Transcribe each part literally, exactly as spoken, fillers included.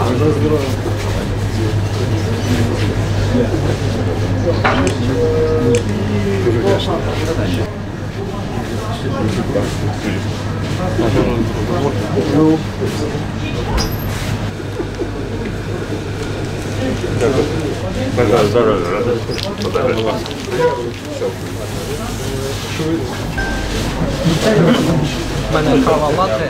Бажаю здоров'я, радий. У мене кава латте.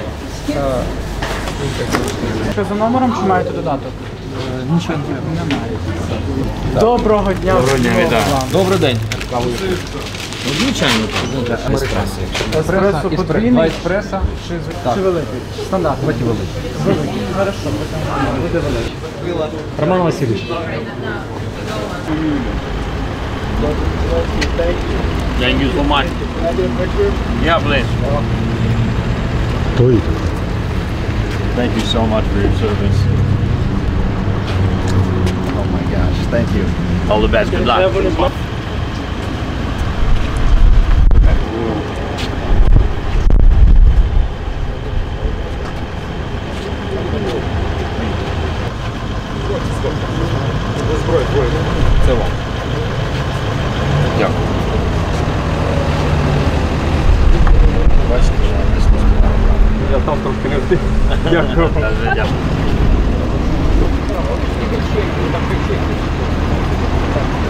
Що за номером чи маєте додаток? Нічого немає. Доброго дня. Доброго дня, вітаю. Добрий день. Звичайно, Еспресо. Еспресо Два подвійний еспресо. чи великий? Стандарт. Давайте великий. Великий. Хорошо, буде великий. Роман Васильович. Thank you so much. Yeah, please. Thank you so much for your service. Oh my gosh, thank you. All the best. Good luck. Це вам. Дякую. Бачите, я не спустила. Я там трошки не встиг. Дякую. Дякую.